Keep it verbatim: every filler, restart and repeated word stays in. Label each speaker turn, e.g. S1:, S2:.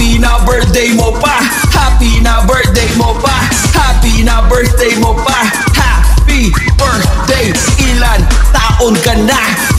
S1: Happy na birthday mo pa, happy na birthday mo pa, happy na birthday mo pa, happy birthday. Ilan taon ka na?